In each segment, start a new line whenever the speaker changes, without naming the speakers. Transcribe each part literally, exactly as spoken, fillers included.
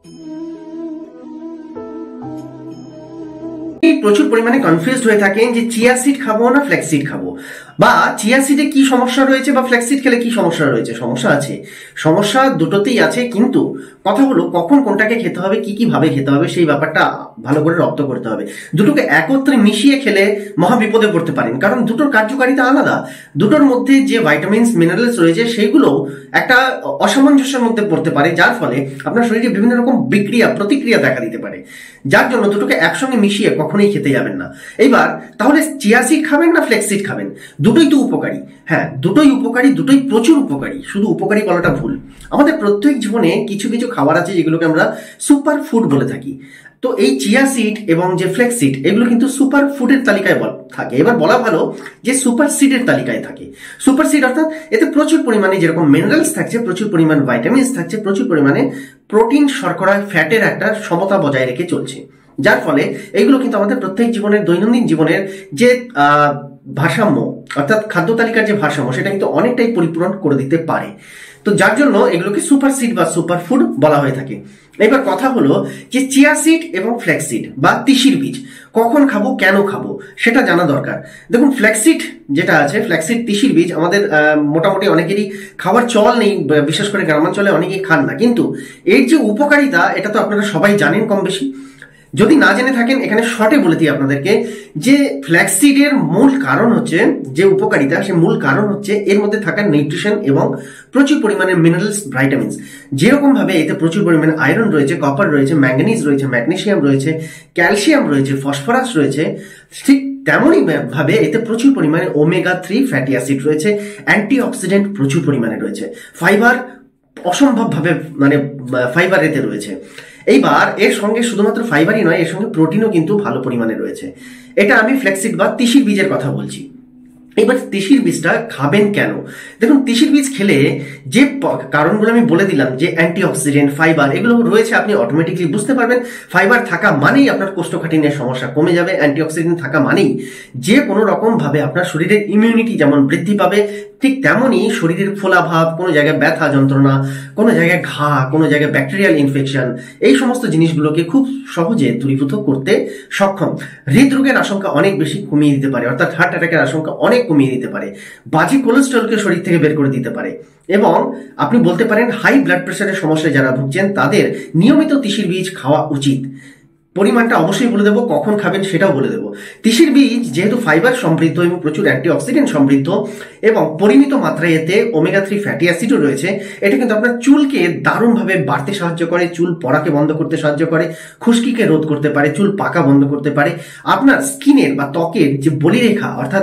প্রচুর পরিমাণে কনফিউজড হয়ে থাকেন যে চিয়া সিড খাবো না ফ্ল্যাক্সিড খাবো, বা চিয়া সিডে কি সমস্যা রয়েছে বা ফ্ল্যাক্সিড খেলে কি সমস্যা রয়েছে। সমস্যা আছে, সমস্যা দুটোতেই আছে, কিন্তু কথা হলো কখন কোনটাকে খেতে হবে, কি কি ভাবে খেতে হবে, সেই ব্যাপারটা ভালো করে রপ্ত করতে হবে। দুটোকে একত্রে মিশিয়ে খেলে মহা বিপদে পড়তে পারেন, কারণ দুটোর কার্যকারিতা আলাদা। দুটোর মধ্যে যে ভাইটামিনস মিনারেলস রয়েছে সেগুলো একটা অসামঞ্জস্যের মধ্যে পড়তে পারে, যার ফলে আপনার শরীরে বিভিন্ন রকম বিক্রিয়া প্রতিক্রিয়া দেখা দিতে পারে, যার জন্য দুটোকে একসঙ্গে মিশিয়ে কখনোই খেতে যাবেন না। এইবার তাহলে চিয়া সিড খাবেন না ফ্ল্যাক্সিড খাবেন? দুটোই তো উপকারী। হ্যাঁ, দুটোই উপকারী, দুটোই প্রচুর উপকারী, শুধু উপকারী বলাটা ভুল। আমাদের প্রত্যেক জীবনে কিছু কিছু খাবার আছে যেগুলোকে আমরা সুপার ফুড বলে থাকি। তো এই চিয়া সিড এবং যে ফ্ল্যাক্সিড এগুলো কিন্তু সুপার ফুডের তালিকায় থাকে। এবার বলা ভালো যে সুপার সিডের তালিকায় থাকে। সুপার সিড অর্থাৎ এতে প্রচুর পরিমাণে যেরকম মিনারেলস থাকছে, প্রচুর পরিমাণ ভাইটামিনস থাকছে, প্রচুর পরিমাণে প্রোটিন, শর্করা, ফ্যাটের একটা সমতা বজায় রেখে চলছে, যার ফলে এইগুলো কিন্তু আমাদের প্রত্যেক জীবনের দৈনন্দিন জীবনের যে আহ ভারসাম্য অর্থাৎ খাদ্য তালিকার যে ভারসাম্য সেটা কিন্তু অনেকটাই পরিপূরণ করে দিতে পারে। তো যার জন্য এগুলোকে সুপার সিড বা সুপার ফুড বলা হয়ে থাকে। এবার কথা হলো যে চিয়া সিড এবং ফ্ল্যাক্সিড বা তিসির বীজ কখন খাবো, কেন খাবো, সেটা জানা দরকার। দেখুন, ফ্ল্যাক্সিড যেটা আছে, ফ্ল্যাক্সিড তিসির বীজ আমাদের মোটামুটি অনেকেরই খাওয়ার চল নেই, বিশেষ করে গ্রামাঞ্চলে অনেকেই খান না, কিন্তু এর যে উপকারিতা এটা তো আপনারা সবাই জানেন কম বেশি। যদি না জেনে থাকেন এখানে শর্টে বলে দিই আপনাদেরকে যে ফ্ল্যাক্সিডের মূল কারণ হচ্ছে, যে উপকারিতা সে মূল কারণ হচ্ছে এর মধ্যে থাকা নিউট্রিশন এবং প্রচুর পরিমাণে মিনারেলস, ভাইটামিনস। যেরকম ভাবে এতে প্রচুর পরিমাণে আয়রন রয়েছে, কপার রয়েছে, ম্যাঙ্গানিজ রয়েছে, ম্যাগনেসিয়াম রয়েছে, ক্যালসিয়াম রয়েছে, ফসফরাস রয়েছে, ঠিক তেমনই ভাবে এতে প্রচুর পরিমাণে ওমেগা থ্রি ফ্যাটি অ্যাসিড রয়েছে, অ্যান্টিঅক্সিডেন্ট প্রচুর পরিমাণে রয়েছে, ফাইবার অসম্ভব ভাবে মানে ফাইবার এতে রয়েছে। এইবার এর সঙ্গে শুধুমাত্র ফাইবারই নয়, এর সঙ্গে প্রোটিনও কিন্তু ভালো পরিমাণে রয়েছে। এটা আমি ফ্ল্যাক্সিড বা তিসির বীজের কথা বলছি। এবার তিসির বীজটা খাবেন কেন? দেখুন, তিসির বীজ খেলে যে কারণগুলো আমি বলে দিলাম, যে অ্যান্টিঅক্সিডেন্ট, ফাইবার এগুলো রয়েছে, আপনি অটোমেটিকলি বুঝতে পারবেন। ফাইবার থাকা মানেই আপনার কোষ্ঠকাঠিন্যের সমস্যা কমে যাবে, অ্যান্টিঅক্সিডেন্ট থাকা মানেই যে কোনো রকম ভাবে আপনার শরীরের ইমিউনিটি যেমন বৃদ্ধি পাবে, ঠিক তেমনই শরীরের ফোলাভাব, কোনো জায়গায় ব্যথা যন্ত্রণা, কোনো জায়গায় ঘা, কোনো জায়গায় ব্যাকটেরিয়াল ইনফেকশন, এই সমস্ত জিনিসগুলোকে খুব সহজে দূরীভূত করতে সক্ষম। হৃদরোগের আশঙ্কা অনেক বেশি কমিয়ে দিতে পারে, অর্থাৎ হার্ট অ্যাটাকের আশঙ্কা অনেক কমিয়ে দিতে পারে, বাজে কোলেস্টেরলকে শরীর থেকে বের করে দিতে পারে, এবং আপনি বলতে পারেন হাই ব্লাড প্রেশারের সমস্যায় যারা ভুগছেন তাদের নিয়মিত তিসির বীজ খাওয়া উচিত। পরিমাণটা অবশ্যই বলে দেবো, কখন খাবেন সেটাও বলে দেবো। তিসির বীজ যেহেতু ফাইবার সমৃদ্ধ এবং প্রচুর অ্যান্টিঅক্সিডেন্ট সমৃদ্ধ এবং পরিমিত মাত্রায় এতে ওমেগা থ্রি ফ্যাটি অ্যাসিডও রয়েছে, এটা কিন্তু আপনার চুলকে দারুণভাবে বাড়তে সাহায্য করে, চুল পড়াকে বন্ধ করতে সাহায্য করে, খুশকিকে রোধ করতে পারে, চুল পাকা বন্ধ করতে পারে, আপনার স্কিনের বা ত্বকের যে বলিরেখা অর্থাৎ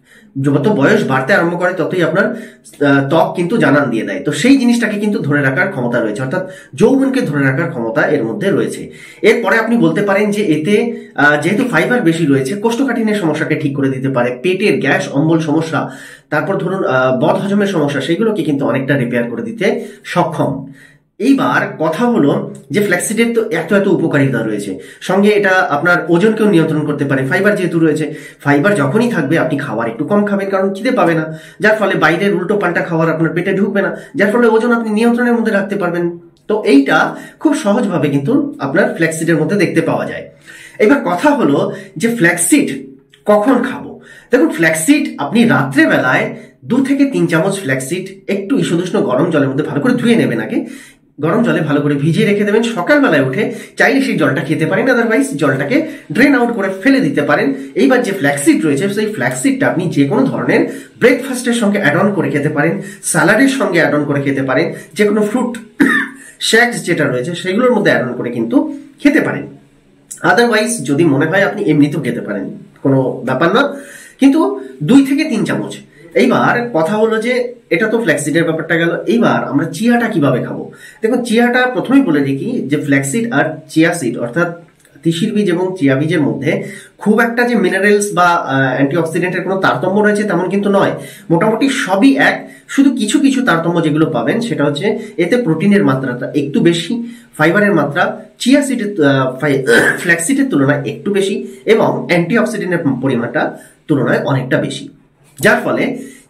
যত বয়স বাড়তে আরম্ভ করে ততই আপনার ত্বক কিন্তু জানান দিয়ে দেয়, তো সেই জিনিসটাকে কিন্তু ধরে রাখার ক্ষমতা রয়েছে, অর্থাৎ যৌবনকে ধরে রাখার ক্ষমতা এর মধ্যে রয়েছে। এরপরে আপনি বলতে পারেন যে এতে যেহেতু ফাইবার বেশি রয়েছে, কোষ্ঠকাঠিন্যের সমস্যাকে ঠিক করে দিতে পারে, পেটের গ্যাস অম্বল সমস্যা, তারপর ধরুন বদ হজমের সমস্যা, সেগুলোকে কিন্তু অনেকটা রিপেয়ার করে দিতে সক্ষম। এইবার কথা হলো যে ফ্ল্যাক্সিডের তো এত এত উপকারিতা রয়েছে, সঙ্গে এটা আপনার ওজনকেও নিয়ন্ত্রণ করতে পারে। ফাইবার যেহেতু রয়েছে, ফাইবার যখনই থাকবে আপনি খাবার একটু কম খাবেন, কারণ খিদে পাবে না, যার ফলে বাইরের উল্টো পাল্টা খাবার আপনার পেটে ঢুকবে না, যার ফলে ওজন আপনি নিয়ন্ত্রণের মধ্যে রাখতে পারবেন। তো এইটা খুব সহজভাবে কিন্তু আপনার ফ্ল্যাক্সিডের মধ্যে দেখতে পাওয়া যায়। এবার কথা হলো যে ফ্ল্যাক্সিড কখন খাবো। দেখুন, ফ্ল্যাক্সিড আপনি রাত্রে বেলায় দু থেকে তিন চামচ ফ্ল্যাক্সিড একটু ঈষদুষ্ণ গরম জলের মধ্যে ভালো করে ধুয়ে নেবেন, আগে গরম জলে ভালো করে ভিজিয়ে রেখে দেবেন। সকালবেলায় উঠে চাইলে সেই জলটা খেতে পারেন, আদারওয়াইজ জলটাকে ড্রেন আউট করে ফেলে দিতে পারেন। এইবার যে ফ্ল্যাক্সিড রয়েছে সেই ফ্ল্যাক্সিডটা আপনি যে কোনো ধরনের ব্রেকফাস্টের সঙ্গে অ্যাড অন করে খেতে পারেন, স্যালাডের সঙ্গে অ্যাড অন করে খেতে পারেন, যে কোনো ফ্রুট শ্যাক্স যেটা রয়েছে সেগুলোর মধ্যে অ্যাড অন করে কিন্তু খেতে পারেন। আদারওয়াইজ যদি মনে হয় আপনি এমনিতেও খেতে পারেন, কোনো ব্যাপার না, কিন্তু দুই থেকে তিন চামচ। এইবার কথা হলো যে এটা তো ফ্ল্যাক্সিডের ব্যাপারটা গেল, এইবার আমরা চিয়াটা কিভাবে খাবো। দেখুন, চিয়াটা প্রথমেই বলে দেখি যে ফ্ল্যাক্সিড আর চিয়া সিড অর্থাৎ তিসির বীজ এবং চিয়া বীজের মধ্যে খুব একটা যে মিনারেলস বা অ্যান্টিঅক্সিডেন্টের কোনো তারতম্য রয়েছে তেমন কিন্তু নয়, মোটামুটি সবই এক। শুধু কিছু কিছু তারতম্য যেগুলো পাবেন সেটা হচ্ছে এতে প্রোটিনের মাত্রাটা একটু বেশি, ফাইবারের মাত্রা চিয়া সিডের ফ্ল্যাক্সিডের তুলনায় একটু বেশি এবং অ্যান্টিঅক্সিডেন্টের পরিমাণটা তুলনায় অনেকটা বেশি, যার ফলে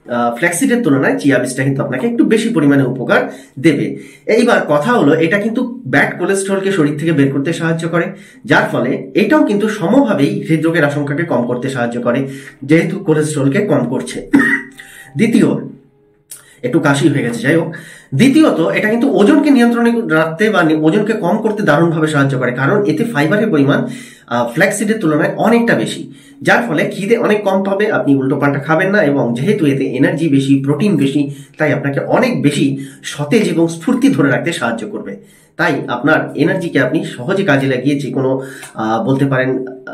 ফ্ল্যাক্সিডের তুলনায় চিয়া বীজটা কিন্তু আপনাকে একটু বেশি পরিমাণে উপকার দেবে। এইবার কথা হলো, এটা কিন্তু ব্যাড কোলেস্ট্রলকে শরীর থেকে বের করতে সাহায্য করে, যার ফলে এটাও কিন্তু সমভাবেই হৃদরোগের আশঙ্কাকে কম করতে সাহায্য করে, যেহেতু কোলেস্ট্রলকে কম করছে। দ্বিতীয়, একটু কাশি হয়ে গেছে, যাই হোক। দ্বিতীয়ত, এটা কিন্তু ওজনকে নিয়ন্ত্রণে রাখতে বা ওজনকে কম করতে দারুণভাবে সাহায্য করে, কারণ এতে ফাইবারের পরিমাণ ফ্ল্যাক্সিডের তুলনায় অনেকটা বেশি, যার ফলে খিদে অনেক কম পাবে, আপনি উল্টো পাল্টা খাবেন না, এবং যেহেতু এতে এনার্জি বেশি, প্রোটিন বেশি, তাই আপনাকে অনেক বেশি সতেজ এবং স্ফূর্তি ধরে রাখতে সাহায্য করবে। তাই আপনার এনার্জিকে আপনি সহজে কাজে লাগিয়ে যে কোনো বলতে পারেন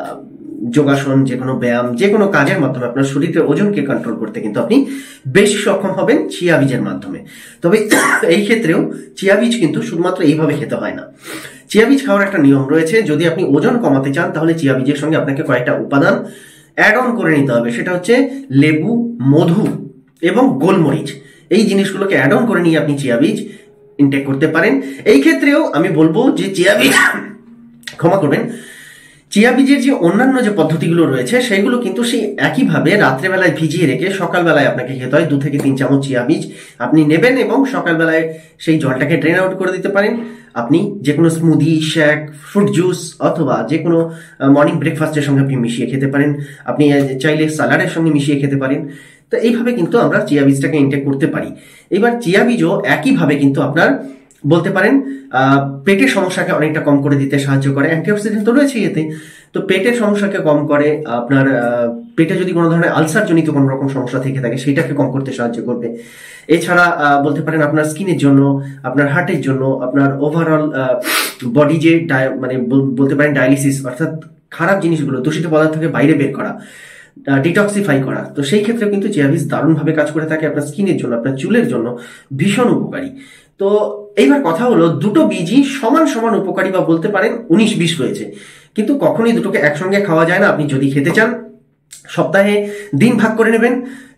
যোগাসন, যে কোনো ব্যায়াম, যে কোনো কাজের মাধ্যমে আপনার শরীরের ওজনকে কন্ট্রোল করতে কিন্তু আপনি বেশি সক্ষম হবেন চিয়া বীজের মাধ্যমে। তবে এই ক্ষেত্রেও চিয়া বীজ কিন্তু শুধুমাত্র এইভাবে খেতে হয় না। চিয়া বীজ খাওয়ার একটা নিয়ম রয়েছে। যদি আপনি ওজন কমাতে চান, তাহলে চিয়া বীজের সঙ্গে আপনাকে কয়েকটা উপাদান অ্যাড অন করে নিতে হবে। সেটা হচ্ছে লেবু, মধু এবং গোলমরিচ। এই জিনিসগুলোকে অ্যাড অন করে নিয়ে আপনি চিয়া বীজ ইনটেক করতে পারেন। এই ক্ষেত্রেও আমি বলবো যে চিয়া বীজ ক্ষমা করবেন চিয়া বীজের যে অন্যান্য যে পদ্ধতিগুলো রয়েছে, সেগুলো কিন্তু সেই একইভাবে রাত্রেবেলায় ভিজিয়ে রেখে সকালবেলায় আপনাকে খেতে হয়। দু থেকে তিন চামচ চিয়া বীজ আপনি নেবেন এবং সকালবেলায় সেই জলটাকে ড্রেন আউট করে দিতে পারেন। আপনি যে কোনো স্মুদি, শেক, ফ্রুট জুস অথবা যে কোনো মর্নিং ব্রেকফাস্টের সঙ্গে আপনি মিশিয়ে খেতে পারেন। আপনি চাইলে স্যালাডের সঙ্গে মিশিয়ে খেতে পারেন। তো এইভাবে কিন্তু আমরা চিয়া বীজটাকে ইনটেক করতে পারি। এবার চিয়া বীজও একইভাবে কিন্তু আপনার বলতে পারেন পেটের সমস্যাকে অনেকটা কম করে দিতে সাহায্য করে। অ্যান্টিঅক্সিডেন্ট তো রয়েছে এতে, তো পেটের সমস্যাকে কম করে। আপনার পেটে যদি কোনো ধরনের আলসার জনিত কোনো রকম সমস্যা থেকে থাকে, সেটাকে কম করতে সাহায্য করবে। এছাড়া বলতে পারেন আপনার স্কিনের জন্য, আপনার হার্টের জন্য, আপনার ওভারঅল বডি যে মানে বলতে পারেন ডায়ালিসিস, অর্থাৎ খারাপ জিনিসগুলো, দূষিত পদার্থকে বাইরে বের করা, ডিটক্সিফাই করা, তো সেই ক্ষেত্রে কিন্তু চিয়া বীজ দারুণভাবে কাজ করে থাকে। আপনার স্কিনের জন্য, আপনার চুলের জন্য ভীষণ উপকারী। তো এইবার কথা হলো, দুটো বীজই সমান সমান উপকারী বা বলতে পারেন উনিশ বিশ রয়েছে, কিন্তু কখনোই দুটোকে একসঙ্গে খাওয়া যায় না। আপনি যদি খেতে চান, সপ্তাহে দিন ভাগ করে নেবেন।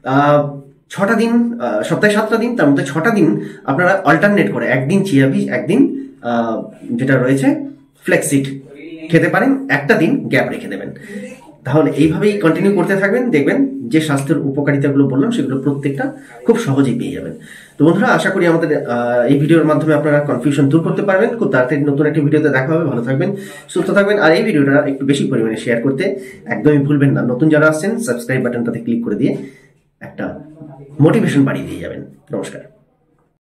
ছটা দিন, সপ্তাহে সাতটা দিন, তার মধ্যে ছটা দিন আপনারা অল্টারনেট করে একদিন চিয়া বীজ, একদিন যেটা রয়েছে ফ্লেক্সিড খেতে পারেন। একটা দিন গ্যাপ রেখে দেবেন। তাহলে এইভাবেই কন্টিনিউ করতে থাকবেন, দেখবেন যে স্বাস্থ্যের উপকারিতাগুলো বললাম সেগুলো প্রত্যেকটা খুব সহজেই পেয়ে যাবেন। তো বন্ধুরা, আশা করি আমাদের এই ভিডিওর মাধ্যমে আপনারা কনফিউশন দূর করতে পারবেন। খুব তাড়াতাড়ি নতুন একটি ভিডিওতে দেখা হবে। ভালো থাকবেন, সুস্থ থাকবেন, আর এই ভিডিওটা একটু বেশি পরিমাণে শেয়ার করতে একদমই ভুলবেন না। নতুন যারা আসছেন, সাবস্ক্রাইব বাটনটাতে ক্লিক করে দিয়ে একটা মোটিভেশন বাড়িয়ে দিয়ে যাবেন। নমস্কার।